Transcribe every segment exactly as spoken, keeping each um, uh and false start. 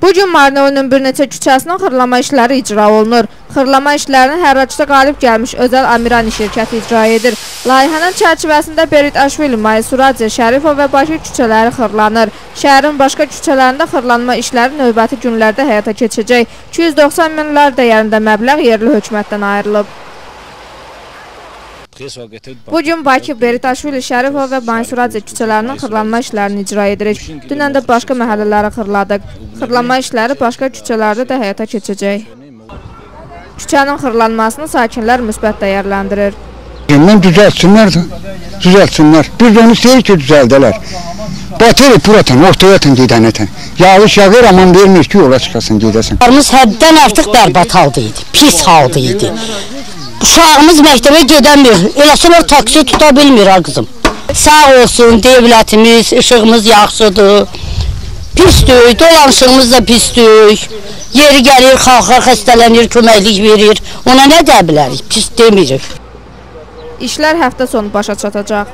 Bugün Marneolunun bir neçə küçəsinin xırlama işləri icra olunur. Xırlama işlərini hərraçda qalib gəlmiş Özəl Amirani şirkəti icra edir. Layihənin çərçivəsində Berit Aşvili, Maysuradze, Şərifov və Bakı küçələri xırlanır. Şəhərin başqa küçələrində xırlanma işləri növbəti günlərdə həyata keçəcək. iki yüz doxsan minlər dəyərində məbləğ yerli hökumətdən ayrılıb. Bugün Bakı, Berit Aşvili, Şərifov və Maysuradze küçələrinin xırlanma işlərini icra edirik. Dünən də başqa məhəllələri xırladıq. Xırlanma işləri başqa küçələrdə də həyata keçəcək. Küçənin xırlanmasını sakinlər müsbət dəyərləndirir. Mən düzəltsinlər, düzəltsinlər. Biz onu istəyirik ki, düzəldələr. Batırı buratan, ortaya atın gedənətən. Yağış yağır, aman vermir ki, yola çıxasın, gedəsin. Biz həddən artıq bərbad halda idi, pis halda idi. Uşağımız məktəbə gedəmir, eləsə o taksi tuta bilmir ha qızım. Sağ olsun, devlətimiz, işığımız yaxşıdır. Pisdür, dolanışığımız da pisdür. Yeri gəlir, xalqa xəstələnir, köməklik verir. Ona nə deyə bilərik, pis demirik. İşlər həftə sonu başa çatacaq.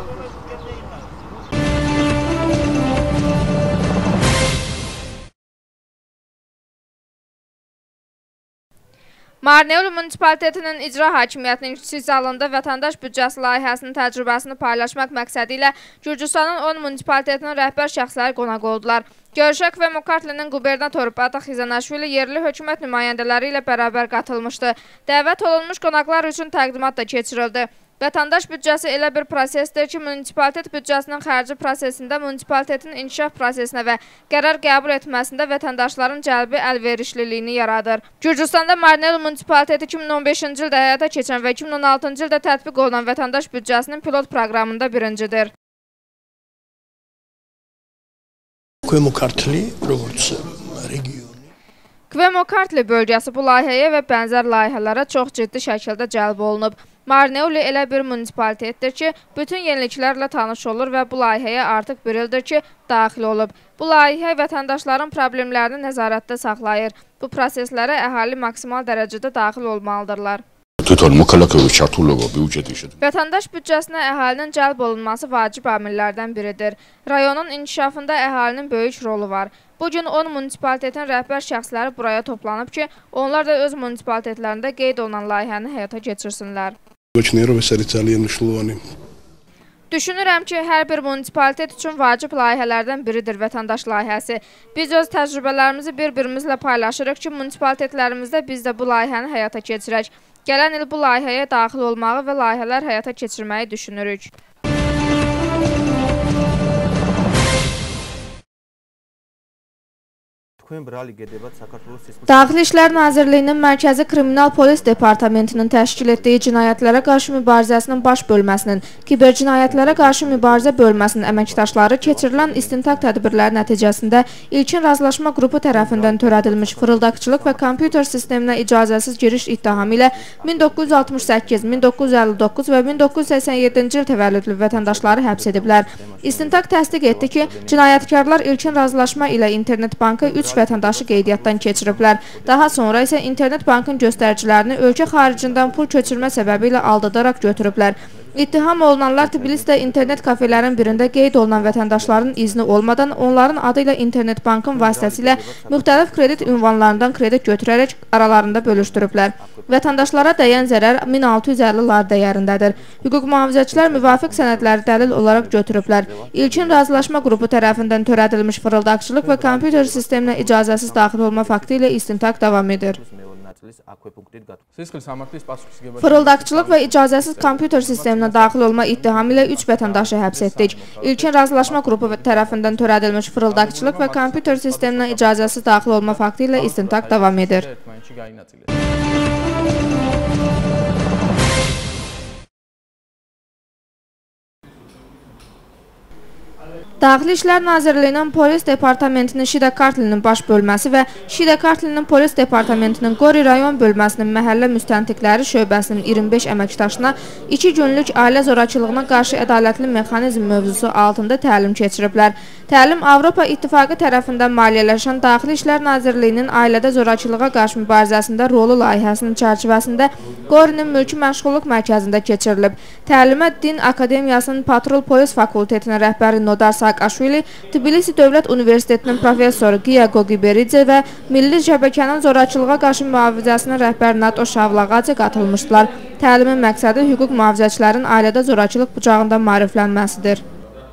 Marneolu Munisipalitetinin icra hakimiyyətinin kiçik zalında vətəndaş büdcəsi layihəsinin təcrübəsini paylaşmaq məqsədi ilə Gürcüstanın on munisipalitetinin rəhbər şəxsləri qonaq oldular. Görüşə Kvemokartlinin qubernatoru Bataq Xizanaşvili yerli hökumət nümayəndələri ilə bərabər qatılmışdı. Dəvət olunmuş qonaqlar üçün təqdimat da keçirildi. Vətəndaş büdcəsi elə bir prosesdir ki, munisipalitet büdcəsinin xərci prosesində munisipalitetin inkişaf prosesinə və qərar qəbul etməsində vətəndaşların cəlbi əlverişliliyini yaradır. Gürcüstanda Marneolu munisipaliteti iki min on beşinci ildə həyata keçən və iki min on altıncı ildə tətbiq olunan vətəndaş büdcəsinin pilot proqramında birincidir. Kvemokartli, როგორც regioni. Kvemokartli bölgəsi bu layihəyə və bənzər layihələrə çox ciddi şəkildə cəlb olunub. Marneolu elə bir munisipalitetdir ki, bütün yeniliklərlə tanış olur və bu layihəyə artıq bir ildir ki, daxil olub. Bu layihə vətəndaşların problemlərini nəzarətdə saxlayır. Bu proseslərə əhali maksimal dərəcədə daxil olmalıdırlar. Vətəndaş büdcəsinə əhalinin cəlb olunması vacib amillərdən biridir. Rayonun inkişafında əhalinin böyük rolu var. Bugün on munisipalitetin rəhbər şəxsləri buraya toplanıb ki, onlar da öz munisipalitetlərində qeyd olunan layihəni həyata keçirsinlər. Düşünürəm ki, hər bir munisipalitet üçün vacib layihələrdən biridir vətəndaş layihəsi. Biz öz təcrübələrimizi bir-birimizlə paylaşırıq ki, munisipalitetlərimizdə biz də bu layihəni həyata keçirək. Gələn il bu layihəyə daxil olmağı və layihələr həyata keçirməyi düşünürük. Daxili İşlər Nazirliyinin Mərkəzi Kriminal Polis Departamentinin təşkil etdiyi cinayətlərə qarşı mübarizəsinin baş bölməsinin, kiber cinayətlərə qarşı mübarizə bölməsinin əməkdaşları keçirilən istintaq tədbirləri nəticəsində İlkin Razılaşma Qrupu tərəfindən törədilmiş fırıldaqçılıq və kompüter sisteminə icazəsiz giriş ittihamı ilə min doqquz yüz altmış səkkiz, min doqquz yüz əlli doqquz və min doqquz yüz səksən yeddinci il təvəllüdlü vətəndaşları həbs ediblər. İstintaq təsdiq etdi ki, cinayətkarlar İlkin Razılaşma ilə İnternet Banka üç vətəndaşı qeydiyyatdan keçiriblər. Daha sonra isə İnternet Bankın göstəricilərini ölkə xaricindən pul köçürmə səbəbi ilə aldadaraq götürüblər. İttiham olunanlar Tbilisdə internet kafelerin birində qeyd olunan vətəndaşların izni olmadan onların adı ilə İnternet Bankın vasitəsilə müxtəlif kredit ünvanlarından kredit götürərək aralarında bölüşdürüblər. Vətəndaşlara dəyən zərər min altı yüz əlli lar dəyərindədir. Hüquq mühafizəçilər müvafiq sənədləri dəlil olaraq götürüblər. İlkin Razılaşma Qrupu tərəfindən törədilmiş fırıldaqçılıq və kompüter sisteminə icazəsiz daxil olma faktı ilə istintaq davam edir. Fırıldaqçılıq və icazəsiz kompüter sisteminə daxil olma ittihamı ilə üç vətəndaşı həbs etdik. İlkin Razılaşma Qrupu tərəfindən törədilmiş fırıldaqçılıq və kompüter sisteminə icazəsiz daxil olma faktı ilə istintaq davam edir. Daxili İşlər Nazirliyinin Polis Departamentinin Şida Kartlinin baş bölməsi və Şida Kartlinin Polis Departamentinin Qori rayon bölməsinin məhəllə müstəntiqləri şöbəsinin iyirmi beş əməkdaşına iki günlük ailə zorakılığına qarşı ədalətli mexanizm mövzusu altında təlim keçiriblər. Təlim Avropa İttifaqı tərəfindən maliyyələşən Daxili İşlər Nazirliyinin ailədə zorakılığa qarşı mübarizəsində rolu layihəsinin çərçivəsində Qorinin Mülki Məşğulluq Mərkəzində keçirilib. Təlimə Din Akademiyasının Patrul Polis Fakültetinin rəhbəri Nodar Sağ Saakashvili, Tbilisi Dövlət Universitetinin professoru Giya Gogiberidze və Milli Şəbəkənin zorakılığa qarşı mühafizəsinin rəhbəri Nato Şavlağacı qatılmışdılar. Təlimin məqsədi hüquq mühafizəçilərin ailədə zorakılıq bucağında maariflənməsidir.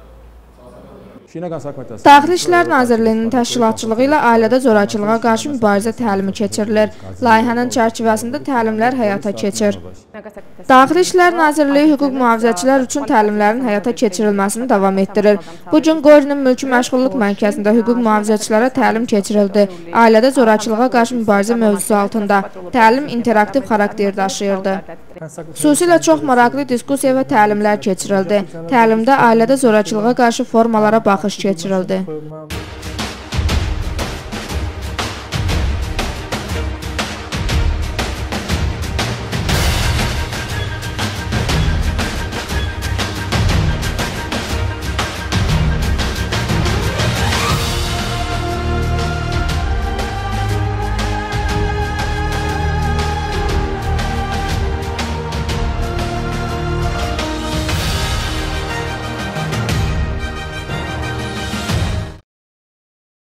Daxili İşlər Nazirliyinin təşkilatçılığı ilə ailədə zorakılığa qarşı mübarizə təlimi keçirilir. Layihənin çərçivəsində təlimlər həyata keçir. Daxili İşlər Nazirliyi hüquq mühafizəçilər üçün təlimlərin həyata keçirilməsini davam etdirir. Bugün Qorinin Mülki Məşğulluq Mərkəzində hüquq mühafizəçilərə təlim keçirildi. Ailədə zorakılığa qarşı mübarizə mövzusu altında. Təlim interaktiv xarakter daşıyırdı. Xüsusilə çox maraqlı diskusiya və təlimlər keçirildi. Təlimdə ailədə zorakılığa qarşı formalara baxış keçirildi.